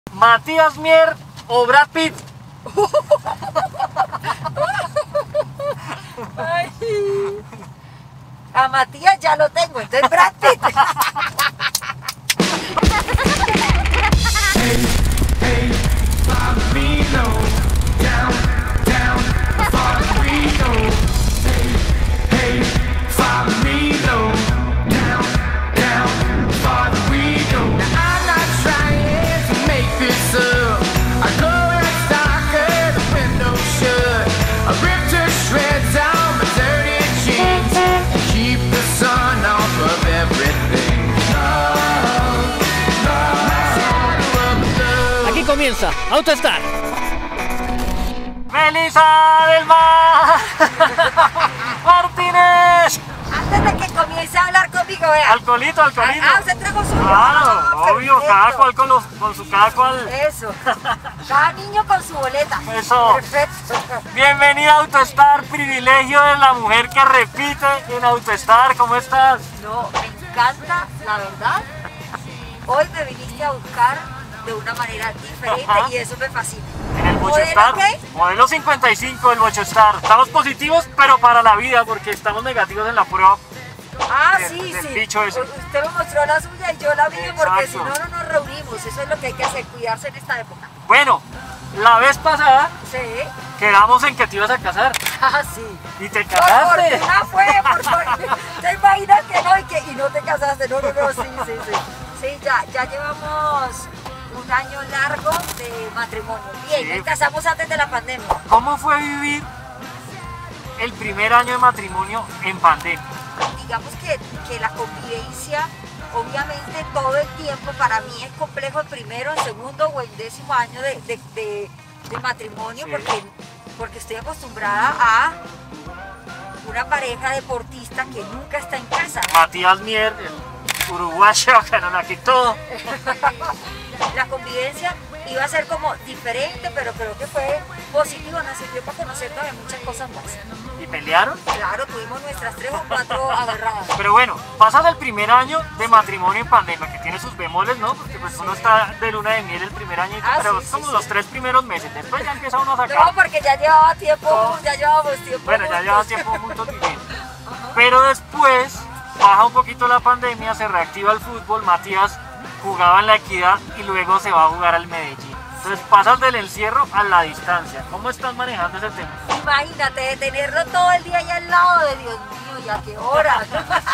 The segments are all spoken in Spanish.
Matías Mier o Brad Pitt. Ay. A Matías ya lo tengo, entonces Brad Pitt. Aquí comienza AutoStart. Melissa del Mar Martínez. Antes de que comience a hablar conmigo, vea. Alcoholito. ¿Usted trajo suyo? Claro, obvio, Perfecto. cada cual con su cada cual. Eso. Cada niño con su boleta. Eso. Perfecto. Bienvenida a AutoStart, privilegio de la mujer que repite en AutoStart. ¿Cómo estás? No, me encanta, la verdad. Hoy me viniste a buscar de una manera diferente y eso me fascina. En el ¿Modelo Bochestar, qué? modelo 55 del Bochestar. Estamos positivos, pero para la vida, porque estamos negativos en la prueba. Ah, del- sí, del sí. bicho ese. Usted me mostró la suya y yo la vi porque si Exacto. no, no nos reunimos. Eso es lo que hay que hacer, cuidarse en esta época. Bueno, la vez pasada Sí. quedamos en que te ibas a casar Ah, sí. y te Por casaste. fortuna fue, por fortuna. ¿Te imaginas que no y no te casaste? No, sí. Sí, ya llevamos un año largo de matrimonio. Bien, Sí. nos casamos antes de la pandemia. ¿Cómo fue vivir el primer año de matrimonio en pandemia? Digamos que la convivencia, obviamente todo el tiempo para mí es complejo en primero, en segundo o en 10º año de matrimonio Sí. porque estoy acostumbrada a una pareja deportista que nunca está en casa. Matías Mier, el uruguayo, aquí todo. La convivencia iba a ser como diferente, pero creo que fue positivo, nos sirvió para conocer todavía muchas cosas más. ¿Y pelearon? Claro, tuvimos nuestras 3 o 4 agarradas. Pero bueno, pasas el primer año de matrimonio en pandemia, que tiene sus bemoles, ¿no? Porque pues uno está de luna de miel el primer añito, Ah, pero sí, es como sí, los sí. 3 primeros meses. Después ya empieza uno a sacar. No, porque ya llevaba tiempo, No. ya llevábamos tiempo. Bueno, ya juntos. llevas tiempo juntos viviendo. Pero después baja un poquito la pandemia, se reactiva el fútbol, Matías jugaba en la Equidad y luego se va a jugar al Medellín. Entonces pasas del encierro a la distancia. ¿Cómo estás manejando ese tema? Imagínate, de tenerlo todo el día allá al lado de Dios mío, ¿ya qué hora?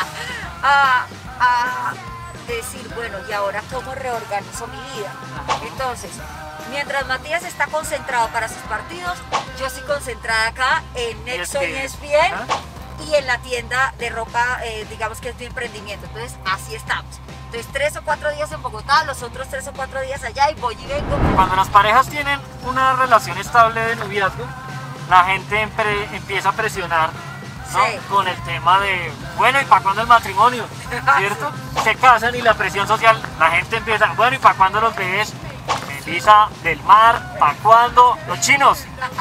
a decir, bueno, ¿y ahora cómo reorganizo mi vida? Entonces, mientras Matías está concentrado para sus partidos, yo estoy concentrada acá en Nexo y ESPN y en la tienda de ropa, digamos que es mi emprendimiento. Entonces, así estamos. Entonces, 3 o 4 días en Bogotá, los otros 3 o 4 días allá y voy y vengo. Cuando las parejas tienen una relación estable de noviazgo, la gente empieza a presionar, ¿no? Sí. Con el tema de, bueno, ¿y para cuándo el matrimonio? ¿Cierto? Se casan y la presión social, la gente empieza, bueno, ¿y para cuándo los bebés? Melissa del Mar, ¿para cuándo? Los chinos.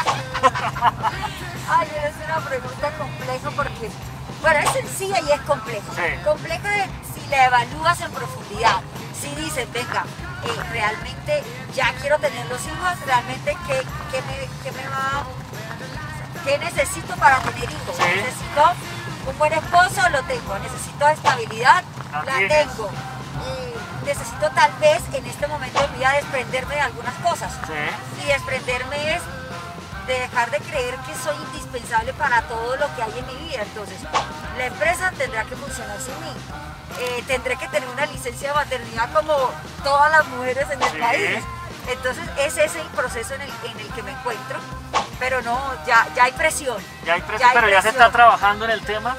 Ay, es una pregunta compleja porque, bueno, es sencilla y es compleja. Sí. Compleja de si la evalúas en profundidad. Si dices, venga, realmente ya quiero tener los hijos, realmente ¿qué necesito para tener hijos? Sí. Necesito un buen esposo, lo tengo. Necesito estabilidad, La la tienes. tengo. Necesito tal vez en este momento de mi vida desprenderme de algunas cosas. Sí. Y desprenderme es de dejar de creer que soy indispensable para todo lo que hay en mi vida. Entonces, la empresa tendrá que funcionar sin mí. Tendré que tener una licencia de maternidad como todas las mujeres en el Sí. país. Entonces, ese es el proceso en el que me encuentro. Pero no, ya hay presión. Ya hay presión, pero ya se está trabajando en el tema.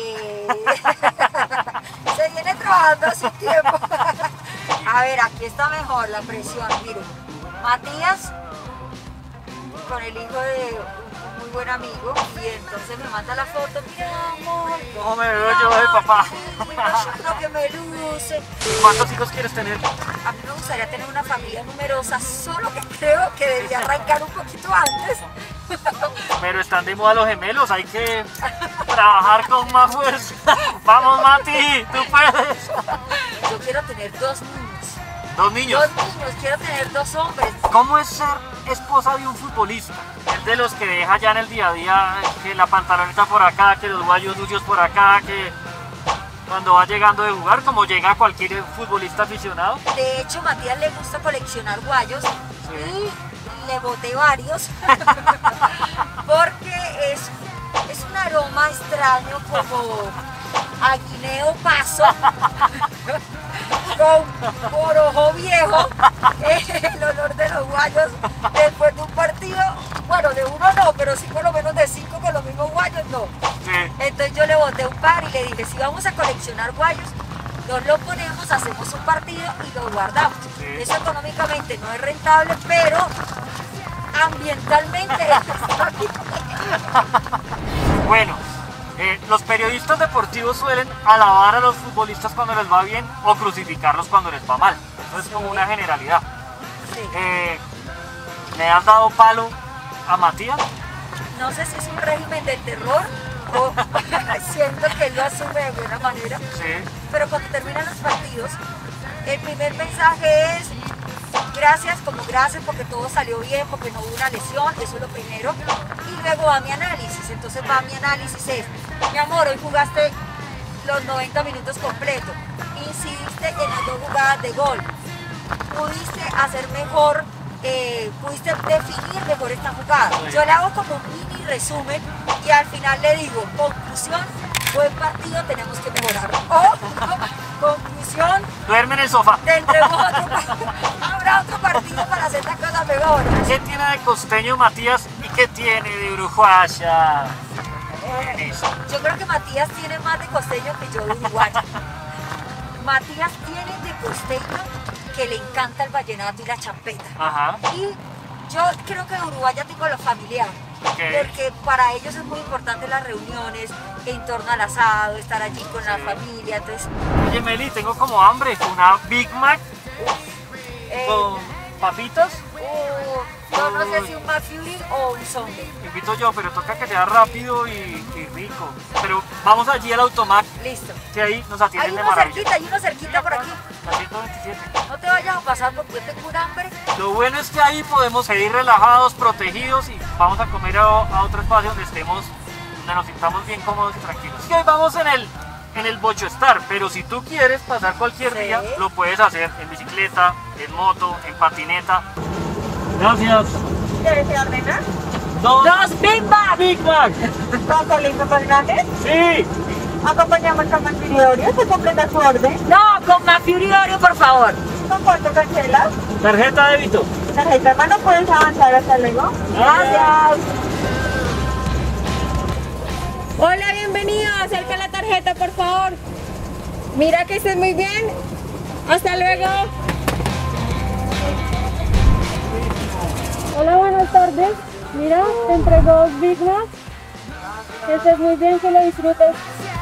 Se viene trabajando hace un tiempo. A ver, aquí está mejor la presión. Miren, Matías con el hijo de un muy buen amigo y entonces me manda la foto. Mira, amor. ¿Cómo me veo yo de papá? Lo que me luce. ¿Y cuántos hijos quieres tener? A mí me gustaría tener una familia numerosa, solo que creo que debería arrancar un poquito antes. Pero están de moda los gemelos, hay que trabajar con más fuerza. Vamos, Mati, tú puedes. Yo quiero tener 2 niños. 2 niños. 2 niños, quiero tener 2 hombres. ¿Cómo es ser esposa de un futbolista? Es de los que deja ya en el día a día que la pantaloneta por acá, que los guayos sucios por acá, que cuando va llegando de jugar, como llega cualquier futbolista aficionado. De hecho, Matías le gusta coleccionar guayos y le boté varios porque es un aroma extraño como a guineo paso con borojo viejo, el olor de los guayos después de un partido, bueno, de uno no, pero sí por lo menos de 5 con los mismos guayos no. Entonces yo le boté un par y le dije, si vamos a coleccionar guayos, nos lo ponemos, hacemos un partido y lo guardamos. Eso económicamente no es rentable, pero ambientalmente Bueno, los periodistas deportivos suelen alabar a los futbolistas cuando les va bien o crucificarlos cuando les va mal. Eso es como una generalidad. ¿Le has dado palo a Matías? No sé si es un régimen de terror o siento que él lo asume de buena manera. Pero cuando terminan los partidos, el primer mensaje es gracias, como gracias porque todo salió bien, porque no hubo una lesión, eso es lo primero. Y luego va mi análisis, entonces va mi análisis es, mi amor, hoy jugaste los 90 minutos completos, incidiste en las 2 jugadas de gol, pudiste hacer mejor, pudiste definir mejor esta jugada. Yo le hago como un mini resumen y al final le digo, conclusión, buen partido, tenemos que mejorar. O conclusión, duerme en el sofá. Tendremos habrá otro partido para hacer las cosas mejor. ¿Qué tiene de costeño Matías y qué tiene de uruguaya? Yo creo que Matías tiene más de costeño que yo de uruguayo. Matías tiene de costeño que le encanta el vallenato y la champeta. Y yo creo que en Uruguay ya tengo lo familiar. Porque para ellos es muy importante las reuniones en torno al asado, estar allí con la familia. Entonces... Oye Meli, tengo como hambre, una Big Mac con papitas. Yo no sé si un McFlurry o un Sunday. Invito yo, pero toca que sea rápido y rico. Pero vamos allí al Automac. Listo. Que ahí nos atienden de maravilla. Hay uno cerquita por aquí. La 127. No te vayas a pasar porque yo tengo un hambre. Lo bueno es que ahí podemos seguir relajados, protegidos y vamos a comer a otro espacio donde estemos, donde nos sintamos bien cómodos y tranquilos. Es que hoy vamos en el Bocho Star, pero si tú quieres pasar cualquier día, lo puedes hacer en bicicleta, en moto, en patineta. Gracias. ¿Quieres ordenar? 2 Big Mac. Big Mac. ¿Con Felipe Fernández? Sí. Acompañamos con McFlurry Oreo. ¿Se completa su orden? No, con McFlurry Oreo, por favor. ¿Con cuánto cancelas? Tarjeta de débito. Tarjeta, hermano, puedes avanzar. Hasta luego. Gracias. Hola, bienvenido. Acerca la tarjeta, por favor. Mira que estés muy bien. Hasta luego. Hola, buenas tardes. Mira, te entrego 2 Big Mac. Que estés muy bien, que lo disfrutes.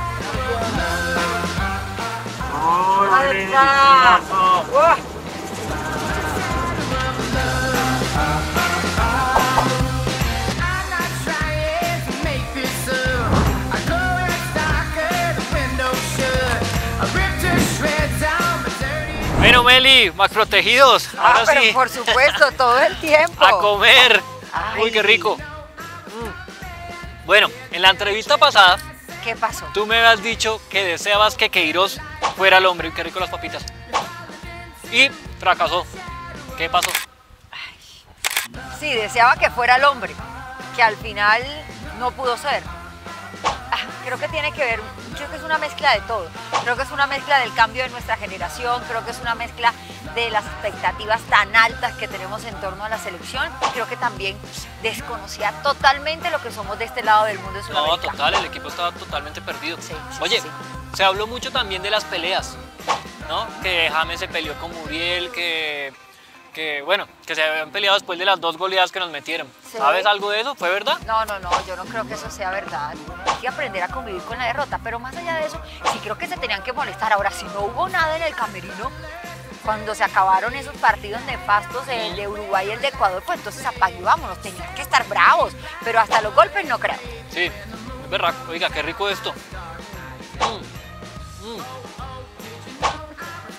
Bueno, Meli, más protegidos. Ahora pero sí, por supuesto, todo el tiempo. a comer. Ay. Uy, qué rico. Bueno, en la entrevista pasada, ¿Qué pasó? tú me habías dicho que deseabas que Queiroz fuera el hombre. Uy, qué rico las papitas. Y fracasó. ¿Qué pasó? Sí, deseaba que fuera el hombre, que al final no pudo ser. Creo que tiene que ver, creo que es una mezcla de todo. Creo que es una mezcla del cambio de nuestra generación, creo que es una mezcla de las expectativas tan altas que tenemos en torno a la selección y creo que también desconocía totalmente lo que somos de este lado del mundo de No, Sudamérica. total, el equipo estaba totalmente perdido. Sí, Oye, sí. se habló mucho también de las peleas, ¿no? Que James se peleó con Muriel, que bueno, que se habían peleado después de las 2 goleadas que nos metieron. Sí. ¿Sabes algo de eso? ¿Fue verdad? No, yo no creo que eso sea verdad. Hay que aprender a convivir con la derrota, pero más allá de eso, sí creo que se tenían que molestar. Ahora, si no hubo nada en el camerino, cuando se acabaron esos partidos nefastos, el de Uruguay y el de Ecuador, pues entonces apague y vámonos, tenían que estar bravos, pero hasta los golpes no creo. Sí, es verdad. Oiga, qué rico esto.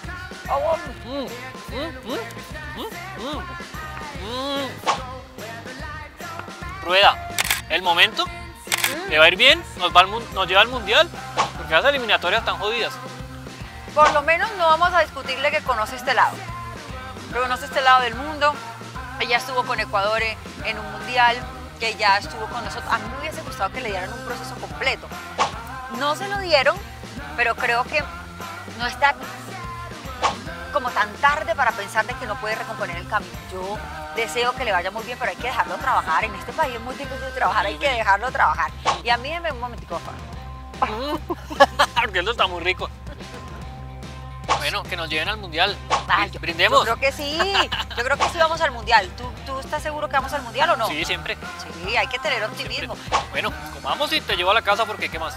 Rueda, el momento le va a ir bien, nos lleva al mundial, porque las eliminatorias están jodidas. Por lo menos no vamos a discutirle que conoce este lado. Que conoce este lado del mundo. Ella estuvo con Ecuador en un mundial, que ya estuvo con nosotros. A mí me hubiese gustado que le dieran un proceso completo. No se lo dieron, pero creo que no está como tan tarde para pensar de que no puede recomponer el camino. Yo deseo que le vaya muy bien, pero hay que dejarlo trabajar. En este país es muy difícil trabajar, hay que dejarlo trabajar. Y a mí déjeme un momentico, Porque esto está muy rico. Bueno, que nos lleven al mundial. Brindemos. Yo creo que sí vamos al mundial. ¿Tú estás seguro que vamos al mundial o no? Sí, siempre. Sí, hay que tener optimismo. Siempre. Bueno, comamos y te llevo a la casa porque ¿qué más?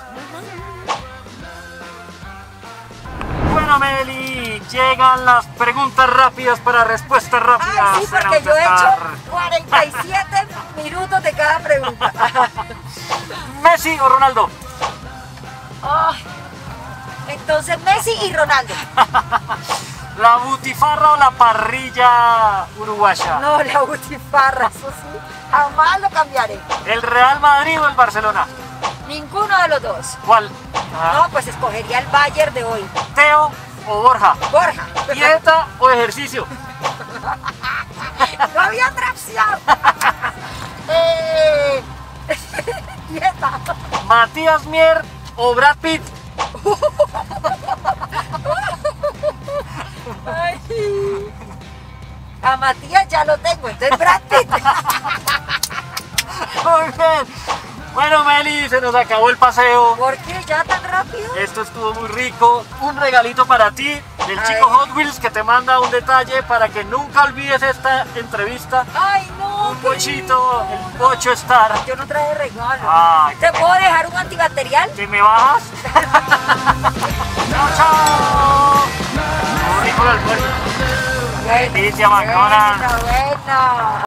Bueno, Meli, llegan las preguntas rápidas para respuestas rápidas. Ah, sí, porque yo he hecho 47 minutos de cada pregunta. ¿Messi o Ronaldo? Ay, entonces Messi y Ronaldo. ¿La butifarra o la parrilla uruguaya? No, la butifarra, eso sí, jamás lo cambiaré. ¿El Real Madrid o el Barcelona? Ninguno de los dos. ¿Cuál? No, pues escogería el Bayern de hoy. ¿Teo o Borja? Borja. ¿Dieta o ejercicio? No había otra opción. Dieta. ¿Matías Mier o Brad Pitt? Ay. A Matías ya lo tengo, entonces Brad Pitt. Muy bien. Bueno, Meli, se nos acabó el paseo. ¿Por qué ya tan rápido? Esto estuvo muy rico. Un regalito para ti del Ay. chico Hot Wheels que te manda un detalle para que nunca olvides esta entrevista. Ay, no. Un qué pochito, lindo. el Pocho Star. Yo no traje regalo. Ay, ¿Te puedo dejar un antibacterial? ¿Te me bajas? ¡Chao, chao! Muy rico el almuerzo. Bueno, Delicia, McDonald's. bueno.